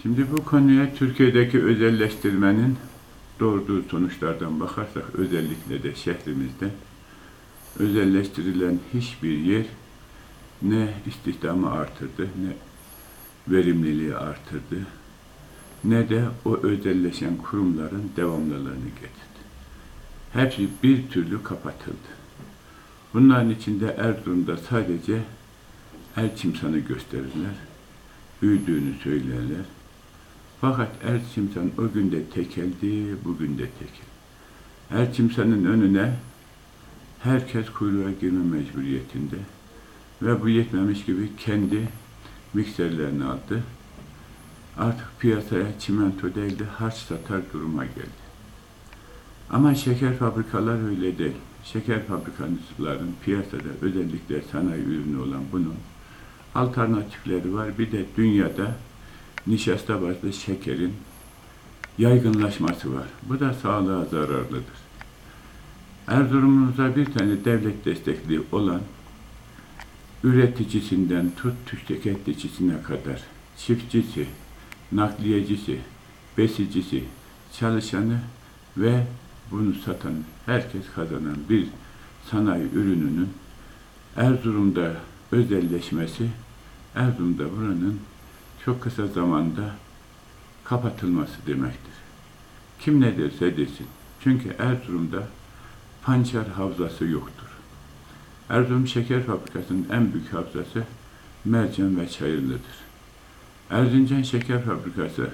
Şimdi bu konuya Türkiye'deki özelleştirmenin doğurduğu sonuçlardan bakarsak özellikle de şehrimizde özelleştirilen hiçbir yer ne istihdamı artırdı, ne verimliliği artırdı, ne de o özelleşen kurumların devamlılığını getirdi. Hepsi bir türlü kapatıldı. Bunların içinde Erzurum'da sadece Elçimsan'ı gösterirler, büyüdüğünü söylerler. Fakat Elçimsan o gün de tekeldi, bugün de tekel. Elçimsan'ın önüne herkes kuyruğa girme mecburiyetinde ve bu yetmemiş gibi kendi mikserlerini aldı. Artık piyasaya çimento değil de harç satar duruma geldi. Ama şeker fabrikalar öyle değil. Şeker fabrikaların piyasada özellikle sanayi ürünü olan bunun alternatifleri var. Bir de dünyada nişasta bazlı şekerin yaygınlaşması var. Bu da sağlığa zararlıdır. Erzurum'umuzda bir tane devlet destekli olan üreticisinden tut tüketicisine kadar çiftçisi, nakliyecisi, besicisi, çalışanı ve bunu satan, herkes kazanan bir sanayi ürününün Erzurum'da özelleşmesi, Erzurum'da buranın çok kısa zamanda kapatılması demektir. Kim ne derse desin. Çünkü Erzurum'da pancar havzası yoktur. Erzurum Şeker Fabrikası'nın en büyük havzası Mercan ve Çayırlı'dır. Erzincan Şeker Fabrikası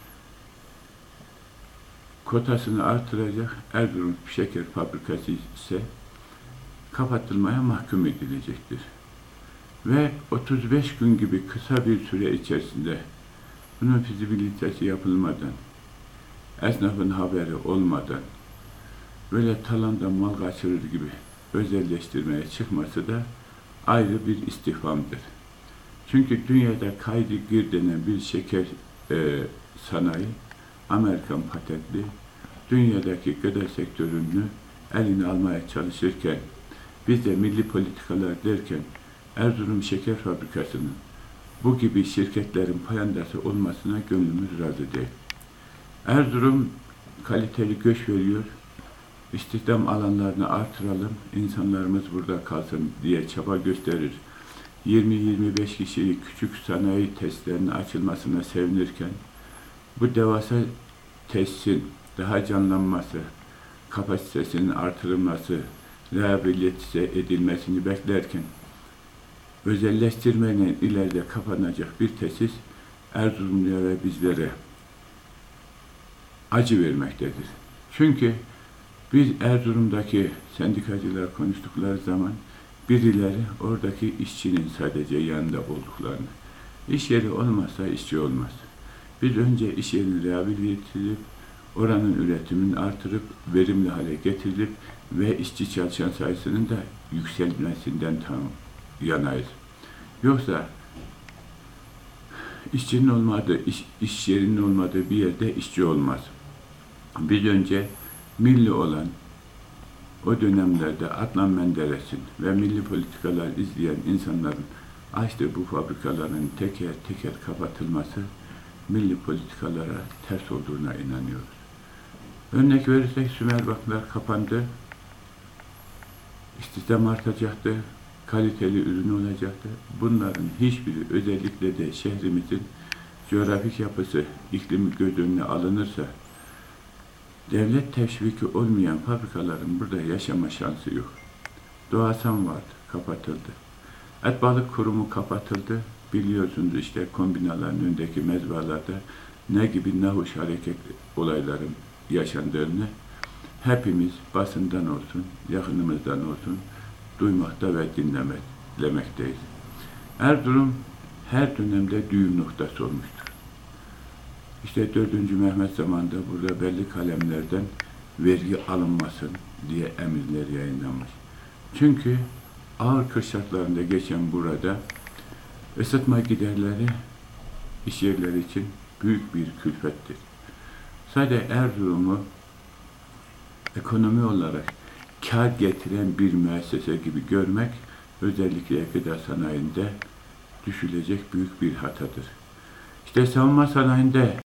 kotasını artıracak, Erzurum Şeker Fabrikası ise kapatılmaya mahkum edilecektir. Ve 35 gün gibi kısa bir süre içerisinde bunun fizibilitesi yapılmadan, esnafın haberi olmadan, böyle talanda mal kaçırır gibi özelleştirmeye çıkması da ayrı bir istifhamdır. Çünkü dünyada kaydı gir denen bir şeker sanayi, Amerikan patentli, dünyadaki gıda sektörünü eline almaya çalışırken, biz de milli politikalar derken, Erzurum Şeker Fabrikası'nın bu gibi şirketlerin payandası olmasına gönlümüz razı değil. Erzurum kaliteli göç veriyor, istihdam alanlarını artıralım, insanlarımız burada kalsın diye çaba gösterir. 20-25 kişilik küçük sanayi testlerinin açılmasına sevinirken, bu devasa tesisin daha canlanması, kapasitesinin artırılması, rehabilite edilmesini beklerken, özelleştirmenin ileride kapanacak bir tesis Erzurumlulara ve bizlere acı vermektedir. Çünkü biz Erzurum'daki sendikacılar konuştukları zaman birileri oradaki işçinin sadece yanında olduklarını, iş yeri olmazsa işçi olmaz. Biz önce iş yerini rehabilite edip, oranın üretimini artırıp, verimli hale getirilip ve işçi çalışan sayısının da yükselmesinden yanayız. Yoksa işçinin olmadığı, iş yerinin olmadığı bir yerde işçi olmaz. Biz önce milli olan, o dönemlerde Adnan Menderes'in ve milli politikalar izleyen insanların açtığı bu fabrikaların teker teker kapatılması milli politikalara ters olduğuna inanıyoruz. Örnek verirsek Sümerbanklar kapandı, istihdam artacaktı, kaliteli ürün olacaktı. Bunların hiçbiri, özellikle de şehrimizin coğrafik yapısı, iklimi göz önüne alınırsa, devlet teşviki olmayan fabrikaların burada yaşama şansı yok. Doğasan vardı, kapatıldı. Et Balık Kurumu kapatıldı. Biliyorsunuz işte kombinaların önündeki mezbalarda ne gibi nahoş hareket olayların yaşandığını hepimiz basından olsun, yakınımızdan olsun duymakta ve dinlemekteyiz. Erzurum her dönemde düğüm noktası olmuştur. İşte 4. Mehmet zamanında burada belli kalemlerden vergi alınmasın diye emirler yayınlanmış. Çünkü ağır kış şartlarında geçen burada ısıtma giderleri iş yerleri için büyük bir külfettir. Sadece Erzurum'u ekonomi olarak kar getiren bir müessese gibi görmek özellikle gıda sanayinde düşülecek büyük bir hatadır. İşte savunma sanayinde